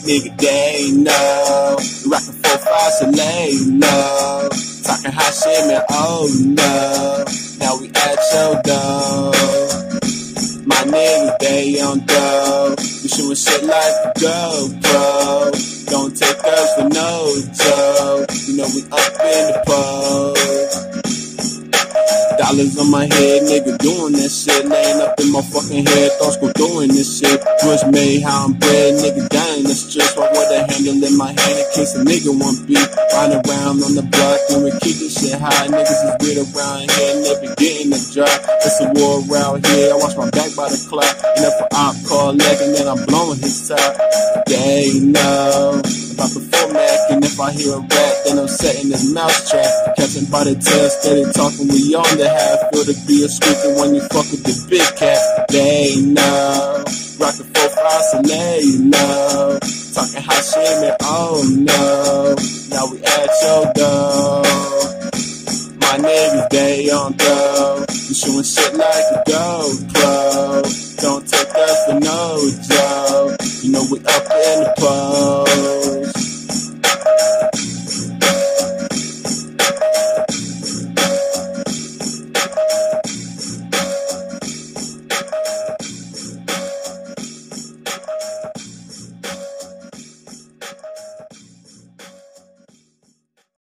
niggas, they know. We rockin' 4-5, so lay low. Talking hot shit, man, oh no. Now we at your door. My niggas, they on dough. We shootin' shit like a GoPro. Don't take us for no joke. You know we up in the pole. Dollars on my head, nigga, doing that shit. Laying up in my fucking head, thoughts go doing this shit. Was made how I'm bred, nigga, dying. That's just what with a handle in my hand in case a nigga want beat. Riding around on the block and we keep this shit high. Niggas is weird around here and they be getting the drop. It's a war around here, I watch my back by the clock. And if an op call leg and then I'm blowing his top. They know about the format, and if I hear a rap, then I'm setting this mousetrap. Catching by the tail, steady talking, we on the half. Feel to be a squeaker when you fuck with the big cat. They know, rockin' 4-5, so lay low. Talking hot shit, man, oh no. Now we at your door. My niggas, they on go. We shootin' shit like a GoPro. Don't take us for no joke. You know we up in the pub.